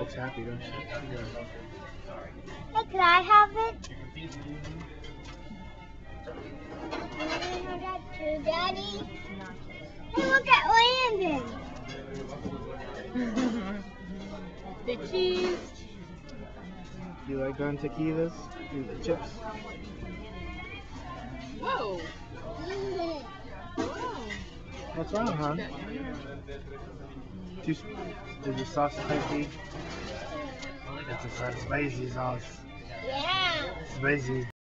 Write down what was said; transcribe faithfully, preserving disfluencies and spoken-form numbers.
looks happy, don't she? Yeah. Hey, could I have it? Daddy. Hey, look at Landon. The cheese. You like going tequilas? Eat the chips? Whoa. What's wrong, hon? Too, is your sauce spicy? It's a spicy sauce. Yeah. Spicy.